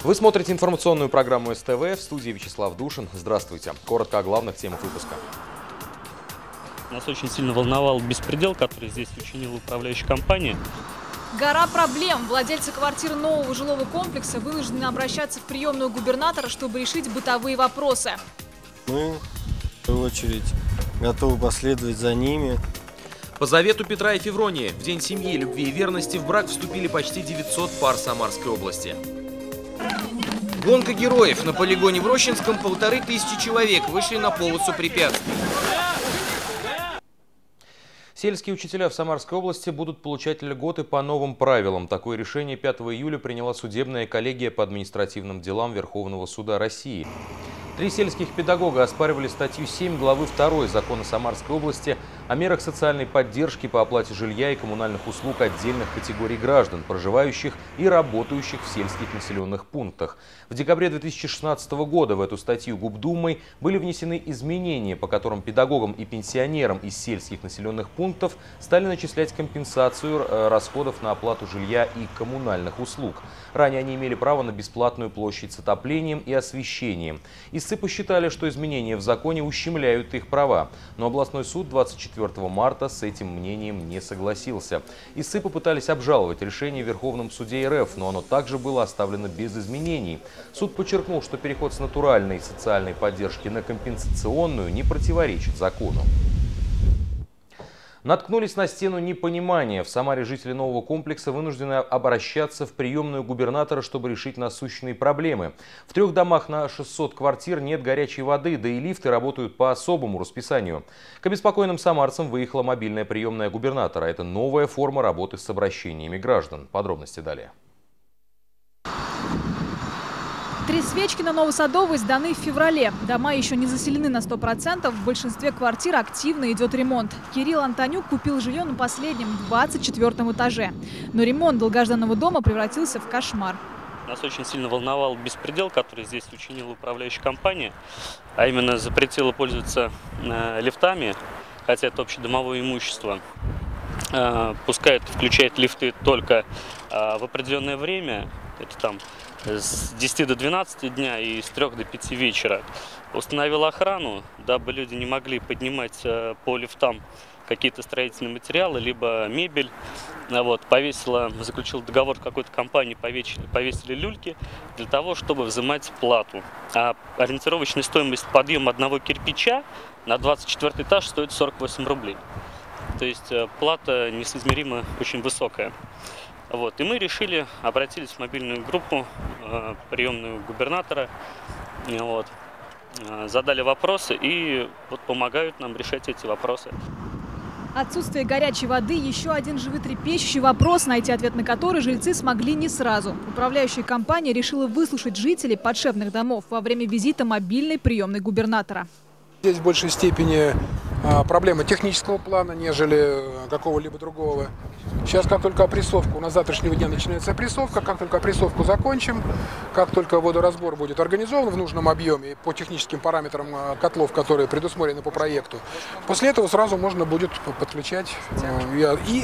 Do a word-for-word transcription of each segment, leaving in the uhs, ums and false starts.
Вы смотрите информационную программу эс тэ вэ, в студии Вячеслав Душин. Здравствуйте. Коротко о главных темах выпуска. Нас очень сильно волновал беспредел, который здесь учинила управляющая компания. Гора проблем. Владельцы квартир нового жилого комплекса вынуждены обращаться в приемную губернатора, чтобы решить бытовые вопросы. Мы, в свою очередь, готовы последовать за ними. По завету Петра и Февронии в День семьи, любви и верности в брак вступили почти девятьсот пар Самарской области. Гонка героев. На полигоне в Рощинском полторы тысячи человек вышли на полосу препятствий. Сельские учителя в Самарской области будут получать льготы по новым правилам. Такое решение пятого июля приняла судебная коллегия по административным делам Верховного суда России. Три сельских педагога оспаривали статью семь главы второй Закона Самарской области о мерах социальной поддержки по оплате жилья и коммунальных услуг отдельных категорий граждан, проживающих и работающих в сельских населенных пунктах. В декабре две тысячи шестнадцатого года в эту статью Губдумой были внесены изменения, по которым педагогам и пенсионерам из сельских населенных пунктов стали начислять компенсацию расходов на оплату жилья и коммунальных услуг. Ранее они имели право на бесплатную площадь с отоплением и освещением. Истцы посчитали, что изменения в законе ущемляют их права, но областной суд двадцать четвёртого марта с этим мнением не согласился. Истцы попытались обжаловать решение в Верховном суде эр эф, но оно также было оставлено без изменений. Суд подчеркнул, что переход с натуральной социальной поддержки на компенсационную не противоречит закону. Наткнулись на стену непонимания. В Самаре жители нового комплекса вынуждены обращаться в приемную губернатора, чтобы решить насущные проблемы. В трех домах на шестьсот квартир нет горячей воды, да и лифты работают по особому расписанию. К обеспокоенным самарцам выехала мобильная приемная губернатора. Это новая форма работы с обращениями граждан. Подробности далее. Три свечки на Новосадовой сданы в феврале. Дома еще не заселены на сто процентов. В большинстве квартир активно идет ремонт. Кирилл Антонюк купил жилье на последнем, двадцать четвёртом этаже. Но ремонт долгожданного дома превратился в кошмар. Нас очень сильно волновал беспредел, который здесь учинила управляющая компания. А именно запретила пользоваться э, лифтами, хотя это общедомовое имущество. Э, пускай это включает лифты только э, в определенное время. Это там с десяти до двенадцати дня и с трёх до пяти вечера. Установила охрану, дабы люди не могли поднимать э, по лифтам какие-то строительные материалы, либо мебель. Вот, повесила, заключил договор с какой-то компанией, повесили, повесили люльки для того, чтобы взимать плату. А ориентировочная стоимость подъема одного кирпича на двадцать четвёртый этаж стоит сорок восемь рублей. То есть э, плата несоизмеримо очень высокая. Вот. И мы решили, обратились в мобильную группу, э, приемную губернатора, вот, э, задали вопросы и вот, помогают нам решать эти вопросы. Отсутствие горячей воды – еще один животрепещущий вопрос, найти ответ на который жильцы смогли не сразу. Управляющая компания решила выслушать жителей подшефных домов во время визита мобильной приемной губернатора. Здесь в большей степени а, проблема технического плана, нежели какого-либо другого. Сейчас, как только опрессовка, у нас с завтрашнего дня начинается опрессовка, как только опрессовку закончим, как только водоразбор будет организован в нужном объеме по техническим параметрам котлов, которые предусмотрены по проекту, после этого сразу можно будет подключать и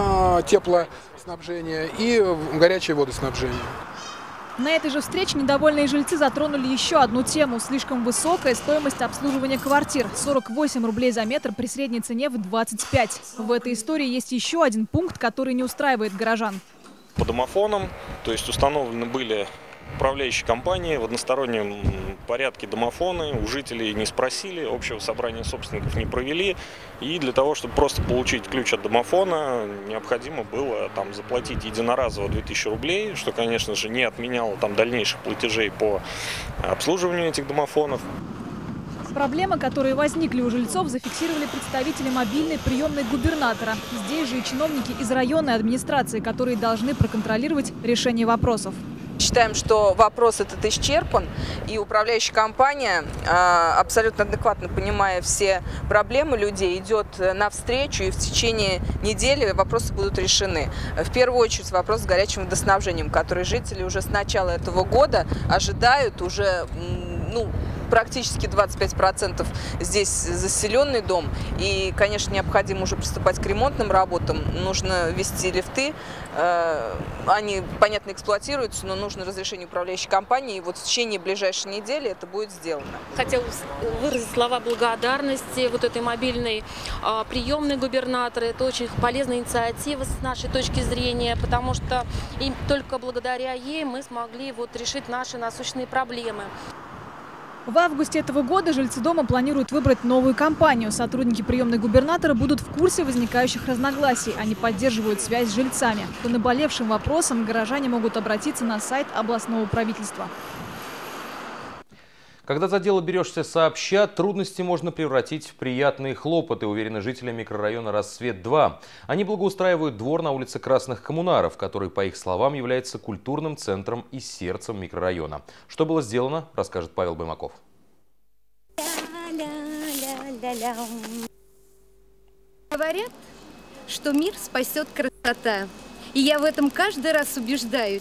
теплоснабжение, и горячее водоснабжение. На этой же встрече недовольные жильцы затронули еще одну тему – слишком высокая стоимость обслуживания квартир – сорок восемь рублей за метр при средней цене в двадцать пять. В этой истории есть еще один пункт, который не устраивает горожан. По домофонам, то есть установлены были управляющей компании в одностороннем порядке домофоны, у жителей не спросили, общего собрания собственников не провели. И для того, чтобы просто получить ключ от домофона, необходимо было там заплатить единоразово две тысячи рублей, что, конечно же, не отменяло там дальнейших платежей по обслуживанию этих домофонов. Проблемы, которые возникли у жильцов, зафиксировали представители мобильной приемной губернатора. Здесь же и чиновники из районной администрации, которые должны проконтролировать решение вопросов. Считаем, что вопрос этот исчерпан, и управляющая компания, абсолютно адекватно понимая все проблемы людей, идет навстречу, и в течение недели вопросы будут решены. В первую очередь вопрос с горячим водоснабжением, который жители уже с начала этого года ожидают, уже ну, практически двадцать пять процентов здесь заселенный дом. И, конечно, необходимо уже приступать к ремонтным работам. Нужно ввести лифты. Они, понятно, эксплуатируются, но нужно разрешение управляющей компании. И вот в течение ближайшей недели это будет сделано. Хотелось выразить слова благодарности вот этой мобильной приемной губернатора. Это очень полезная инициатива с нашей точки зрения, потому что и только благодаря ей мы смогли вот решить наши насущные проблемы. В августе этого года жильцы дома планируют выбрать новую компанию. Сотрудники приемной губернатора будут в курсе возникающих разногласий. Они поддерживают связь с жильцами. По наболевшим вопросам горожане могут обратиться на сайт областного правительства. Когда за дело берешься сообща, трудности можно превратить в приятные хлопоты, уверены жители микрорайона Рассвет-два. Они благоустраивают двор на улице Красных Коммунаров, который, по их словам, является культурным центром и сердцем микрорайона. Что было сделано, расскажет Павел Баймаков. Говорят, что мир спасет красота. И я в этом каждый раз убеждаюсь.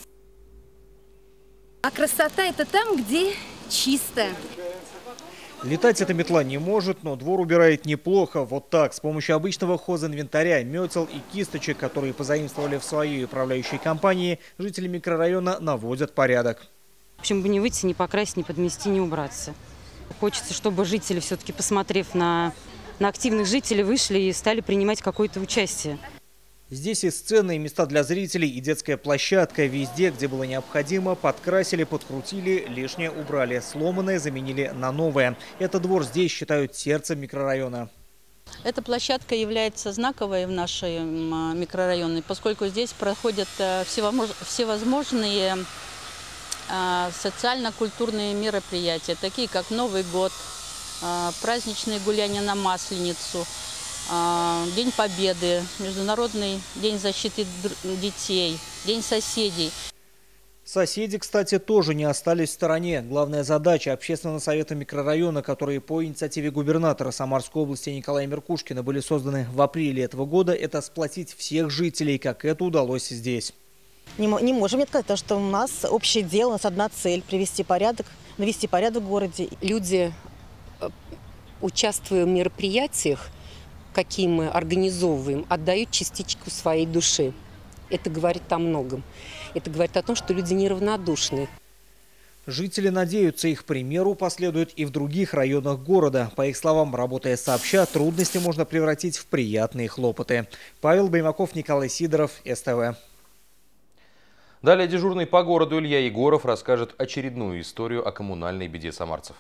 А красота – это там, где чисто. Летать эта метла не может, но двор убирает неплохо. Вот так, с помощью обычного хозинвентаря, метел и кисточек, которые позаимствовали в своей управляющей компании, жители микрорайона наводят порядок. Почему бы не выйти, не покрасить, не подмести, не убраться. Хочется, чтобы жители, все-таки посмотрев на, на активных жителей, вышли и стали принимать какое-то участие. Здесь и сцены, и места для зрителей, и детская площадка. Везде, где было необходимо, подкрасили, подкрутили, лишнее убрали. Сломанное заменили на новое. Этот двор здесь считают сердцем микрорайона. Эта площадка является знаковой в нашем микрорайоне, поскольку здесь проходят всевозможные социально-культурные мероприятия, такие как Новый год, праздничные гуляния на Масленицу, День Победы, Международный день защиты детей, День соседей. Соседи, кстати, тоже не остались в стороне. Главная задача общественного совета микрорайона, которые по инициативе губернатора Самарской области Николая Меркушкина были созданы в апреле этого года, это сплотить всех жителей, как это удалось здесь. Не, не можем не сказать, что у нас общее дело, у нас одна цель – привести порядок, навести порядок в городе. Люди, участвуя в мероприятиях, какие мы организовываем, отдают частичку своей души. Это говорит о многом. Это говорит о том, что люди неравнодушны. Жители надеются, их примеру последуют и в других районах города. По их словам, работая сообща, трудности можно превратить в приятные хлопоты. Павел Баймаков, Николай Сидоров, СТВ. Далее дежурный по городу Илья Егоров расскажет очередную историю о коммунальной беде самарцев.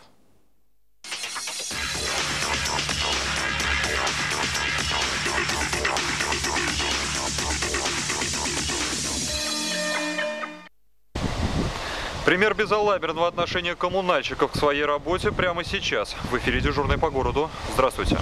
Пример безалаберного отношения коммунальщиков к своей работе прямо сейчас. В эфире дежурный по городу. Здравствуйте.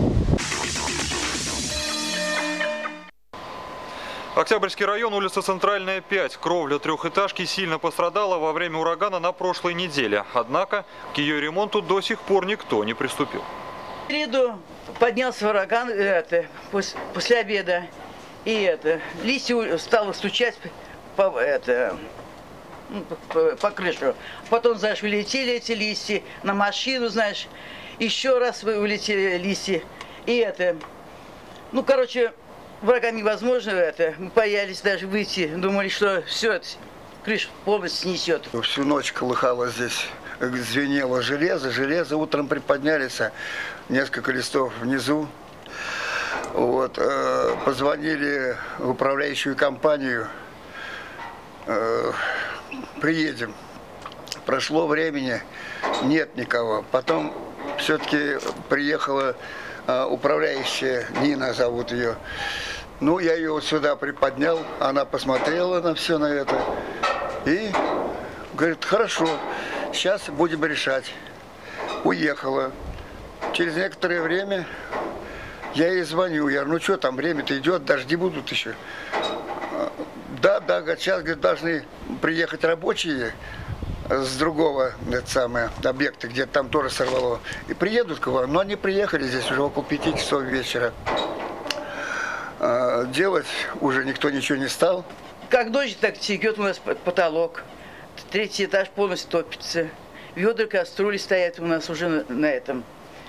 Октябрьский район, улица Центральная, пять. Кровля трехэтажки сильно пострадала во время урагана на прошлой неделе. Однако к ее ремонту до сих пор никто не приступил. В среду поднялся ураган это, после, после обеда. И это, листья стало стучать по, это, по, по крышу. Потом, знаешь, улетели эти листья на машину, знаешь. Еще раз улетели листья. И это, ну, короче, ураган невозможно это. Мы боялись даже выйти. Думали, что все, крышу полностью снесет. Всю ночь колыхало здесь, звенело железо. Железо утром приподнялись, несколько листов внизу. Вот, э, позвонили в управляющую компанию. Э, приедем. Прошло времени, нет никого. Потом все-таки приехала э, управляющая, Нина зовут ее. Ну, я ее вот сюда приподнял, она посмотрела на все на это и говорит, хорошо, сейчас будем решать. Уехала. Через некоторое время я ей звоню, я говорю, ну что там, время-то идет, дожди будут еще. Да, да, говорит, сейчас говорит, должны приехать рабочие с другого это самое, объекта, где там тоже сорвало. И приедут к вам, но они приехали здесь уже около пяти часов вечера. Делать уже никто ничего не стал. Как дождь, так текет у нас потолок. Третий этаж полностью топится. Ведра, кастрюли стоят у нас уже на, на этом,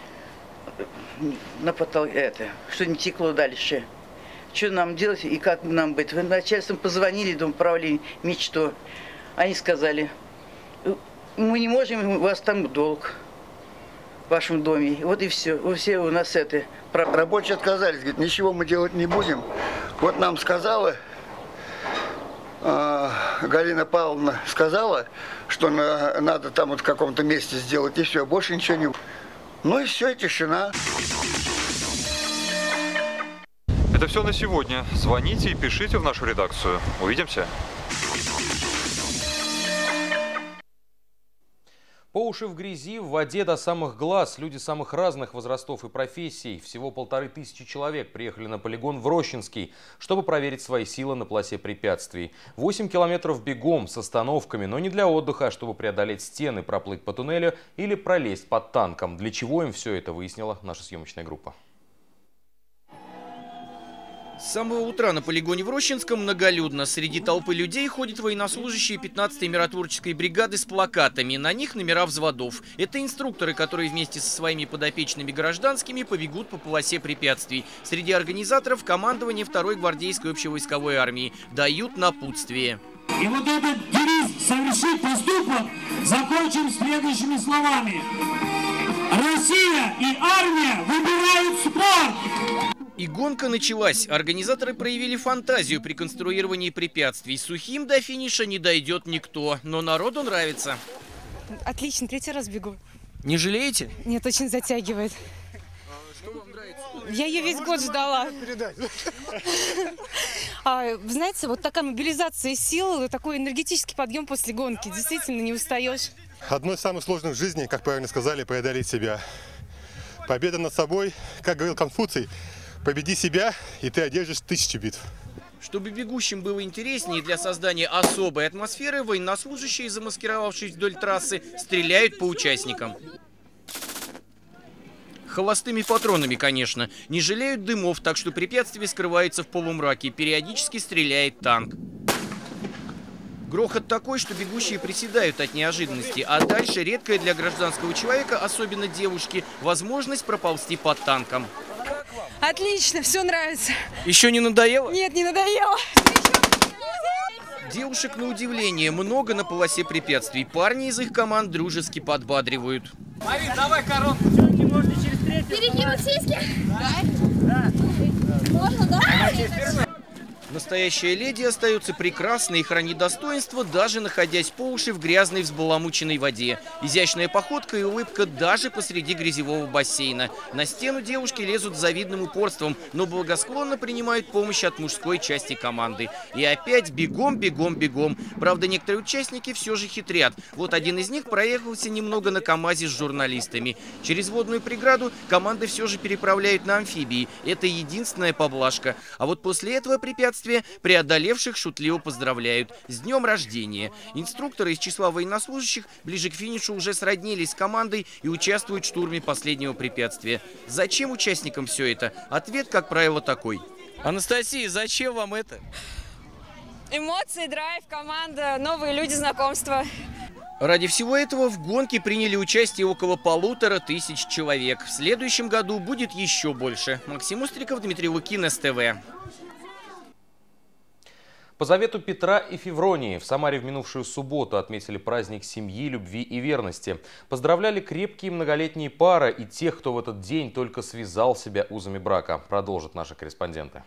на потолке, это, что не текло дальше. Что нам делать и как нам быть? Вы начальством позвонили, дом управления, мечту. Они сказали, мы не можем, у вас там долг в вашем доме. Вот и все. У все у нас это. Рабочие отказались, говорят, ничего мы делать не будем. Вот нам сказала, э, Галина Павловна сказала, что на, надо там вот в каком-то месте сделать, и все, больше ничего не... Ну и все, тишина. Это все на сегодня. Звоните и пишите в нашу редакцию. Увидимся. По уши в грязи, в воде до самых глаз. Люди самых разных возрастов и профессий. Всего полторы тысячи человек приехали на полигон в Рощинский, чтобы проверить свои силы на полосе препятствий. восемь километров бегом с остановками, но не для отдыха, а чтобы преодолеть стены, проплыть по туннелю или пролезть под танком. Для чего им все это, выяснила наша съемочная группа. С самого утра на полигоне в Рощинском многолюдно. Среди толпы людей ходят военнослужащие пятнадцатой миротворческой бригады с плакатами. На них номера взводов. Это инструкторы, которые вместе со своими подопечными гражданскими побегут по полосе препятствий. Среди организаторов командование второй гвардейской общевойсковой армии. Дают напутствие. И вот этот девиз «Совершить поступок» закончим следующими словами. Россия и армия выбирают спорт! И гонка началась. Организаторы проявили фантазию при конструировании препятствий. Сухим до финиша не дойдет никто, но народу нравится. Отлично, третий раз бегу. Не жалеете? Нет, очень затягивает. Что вам нравится? Я ее весь год ждала. А, знаете, вот такая мобилизация сил, такой энергетический подъем после гонки. Действительно, не устаешь. Одно из самых сложных в жизни, как правильно сказали, преодолеть себя. Победа над собой, как говорил Конфуций, победи себя, и ты одержишь тысячи битв. Чтобы бегущим было интереснее, для создания особой атмосферы военнослужащие, замаскировавшись вдоль трассы, стреляют по участникам. Холостыми патронами, конечно. Не жалеют дымов, так что препятствие скрывается в полумраке. Периодически стреляет танк. Грохот такой, что бегущие приседают от неожиданности. А дальше редкая для гражданского человека, особенно девушки, возможность проползти под танком. Отлично, все нравится. Еще не надоело? Нет, не надоело. Девушек, на удивление, много на полосе препятствий. Парни из их команд дружески подбадривают. Марин, давай коронку. Перекинуть сиськи? Да. Можно, да? Настоящая леди остается прекрасной и хранит достоинство, даже находясь по уши в грязной взбаламученной воде. Изящная походка и улыбка даже посреди грязевого бассейна. На стену девушки лезут с завидным упорством, но благосклонно принимают помощь от мужской части команды. И опять бегом, бегом, бегом. Правда, некоторые участники все же хитрят. Вот один из них проехался немного на КамАЗе с журналистами. Через водную преграду команды все же переправляют на амфибии. Это единственная поблажка. А вот после этого препятствия преодолевших шутливо поздравляют. С днем рождения! Инструкторы из числа военнослужащих ближе к финишу уже сроднились с командой и участвуют в штурме последнего препятствия. Зачем участникам все это? Ответ, как правило, такой. Анастасия, зачем вам это? Эмоции, драйв, команда, новые люди, знакомства. Ради всего этого в гонке приняли участие около полутора тысяч человек. В следующем году будет еще больше. Максим Устриков, Дмитрий Лукин, СТВ. По завету Петра и Февронии в Самаре в минувшую субботу отметили праздник семьи, любви и верности. Поздравляли крепкие многолетние пары и тех, кто в этот день только связал себя узами брака. Продолжат наши корреспонденты.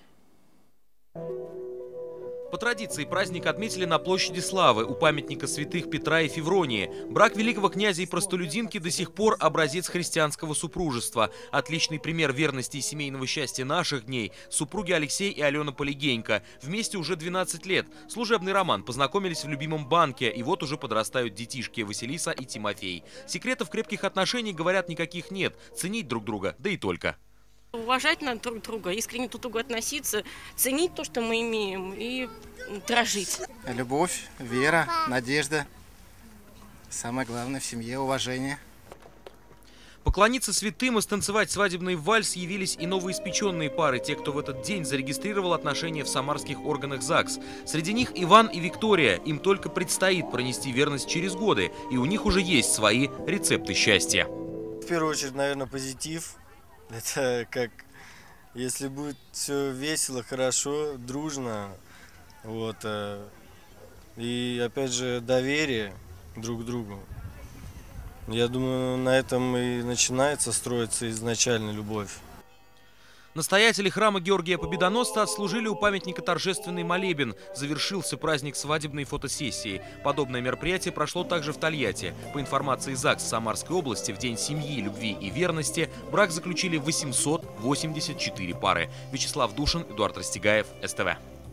По традиции праздник отметили на площади Славы у памятника святых Петра и Февронии. Брак великого князя и простолюдинки до сих пор образец христианского супружества. Отличный пример верности и семейного счастья наших дней – супруги Алексей и Алена Полигенько. Вместе уже двенадцать лет. Служебный роман, познакомились в любимом банке, и вот уже подрастают детишки Василиса и Тимофей. Секретов крепких отношений, говорят, никаких нет. Ценить друг друга, да и только. Уважать надо друг друга, искренне друг к другу относиться, ценить то, что мы имеем, и дорожить. Любовь, вера, надежда. Самое главное в семье – уважение. Поклониться святым и станцевать свадебный вальс явились и новоиспеченные пары, те, кто в этот день зарегистрировал отношения в самарских органах ЗАГС. Среди них Иван и Виктория. Им только предстоит пронести верность через годы, и у них уже есть свои рецепты счастья. В первую очередь, наверное, позитив. Это как, если будет все весело, хорошо, дружно, вот, и опять же доверие друг к другу. Я думаю, на этом и начинается строиться изначально любовь. Настоятели храма Георгия Победоносца отслужили у памятника торжественный молебен. Завершился праздник свадебной фотосессии. Подобное мероприятие прошло также в Тольятти. По информации ЗАГС Самарской области, в День семьи, любви и верности брак заключили восемьсот восемьдесят четыре пары. Вячеслав Душин, Эдуард Растегаев, СТВ.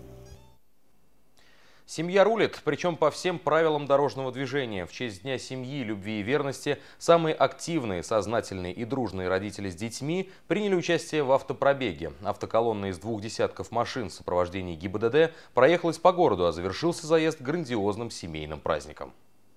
Семья рулит, причем по всем правилам дорожного движения. В честь Дня семьи, любви и верности самые активные, сознательные и дружные родители с детьми приняли участие в автопробеге. Автоколонна из двух десятков машин в сопровождении ГИБДД проехалась по городу, а завершился заезд грандиозным семейным праздником.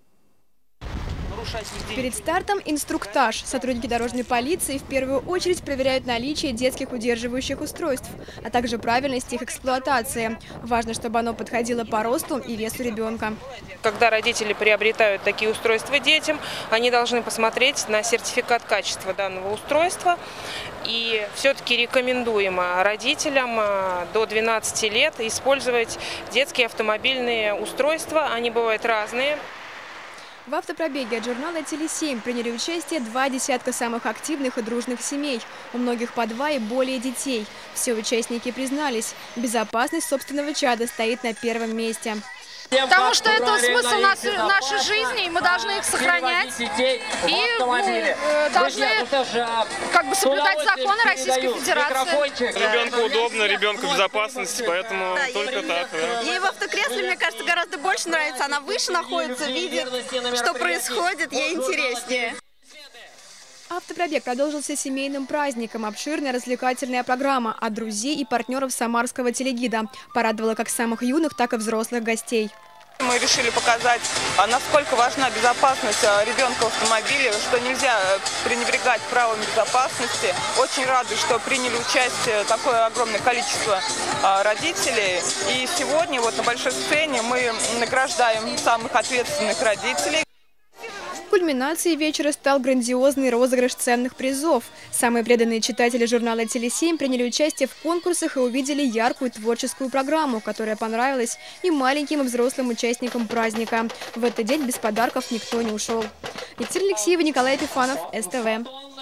Перед стартом инструктаж. Сотрудники дорожной полиции в первую очередь проверяют наличие детских удерживающих устройств, а также правильность их эксплуатации. Важно, чтобы оно подходило по росту и весу ребенка. Когда родители приобретают такие устройства детям, они должны посмотреть на сертификат качества данного устройства. И все-таки рекомендуемо родителям до двенадцати лет использовать детские автомобильные устройства. Они бывают разные. В автопробеге от журнала «Теле семь» приняли участие два десятка самых активных и дружных семей. У многих по два и более детей. Все участники признались, безопасность собственного чада стоит на первом месте. Потому что это смысл нашей жизни, и мы должны их сохранять. И мы должны как бы соблюдать законы Российской Федерации. Ребенку удобно, ребенку безопасность, поэтому да, только так. Да. Ей в автокресле, мне кажется, гораздо больше нравится. Она выше находится, видит, что происходит, ей интереснее. Автопробег продолжился семейным праздником. Обширная развлекательная программа от друзей и партнеров самарского телегида порадовала как самых юных, так и взрослых гостей. Мы решили показать, насколько важна безопасность ребенка в автомобиле, что нельзя пренебрегать правилами безопасности. Очень рады, что приняли участие такое огромное количество родителей. И сегодня вот на большой сцене мы награждаем самых ответственных родителей. Кульминацией вечера стал грандиозный розыгрыш ценных призов. Самые преданные читатели журнала «Теле семь» приняли участие в конкурсах и увидели яркую творческую программу, которая понравилась и маленьким, и взрослым участникам праздника. В этот день без подарков никто не ушел. Екатерина Алексеева, Николай Епифанов, СТВ.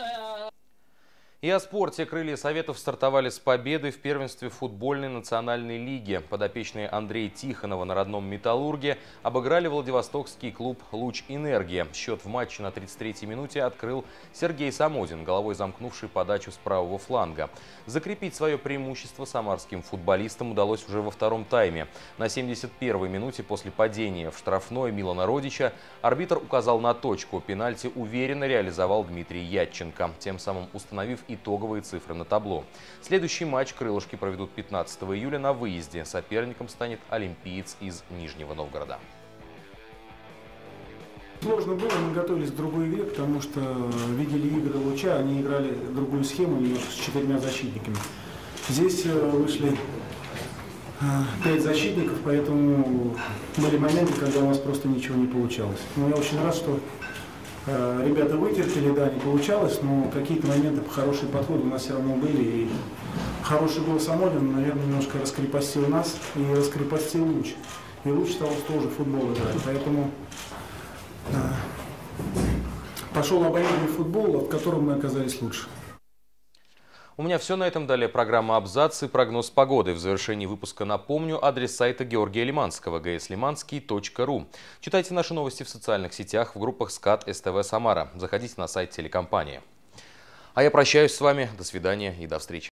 И о спорте. Крылья Советов стартовали с победы в первенстве футбольной национальной лиги. Подопечные Андрея Тихонова на родном «Металлурге» обыграли Владивостокский клуб «Луч Энергия». Счет в матче на тридцать третьей минуте открыл Сергей Самодин, головой замкнувший подачу с правого фланга. Закрепить свое преимущество самарским футболистам удалось уже во втором тайме. На семьдесят первой минуте после падения в штрафной Милана Родича арбитр указал на точку. Пенальти уверенно реализовал Дмитрий Ятченко, тем самым установив итоговые цифры на табло. Следующий матч крылышки проведут пятнадцатого июля на выезде. Соперником станет олимпиец из Нижнего Новгорода. Сложно было, мы готовились к другой игре, потому что видели игры Луча, они играли другую схему с четырьмя защитниками. Здесь вышли пять защитников, поэтому были моменты, когда у нас просто ничего не получалось. Но я очень рад, что ребята вытерпели, да, не получалось, но какие-то моменты, хорошие подходы у нас все равно были. И хороший гол Самодина, наверное, немножко раскрепостил нас и раскрепостил Луч. И Луч стал тоже футбол играть. Поэтому э, пошел обоюдный футбол, от которого мы оказались лучше. У меня все на этом. Далее программа «Абзац» и прогноз погоды. В завершении выпуска напомню адрес сайта Георгия Лиманского – гэ эс лиманский точка ру. Читайте наши новости в социальных сетях, в группах СКАТ СТВ Самара. Заходите на сайт телекомпании. А я прощаюсь с вами. До свидания и до встречи.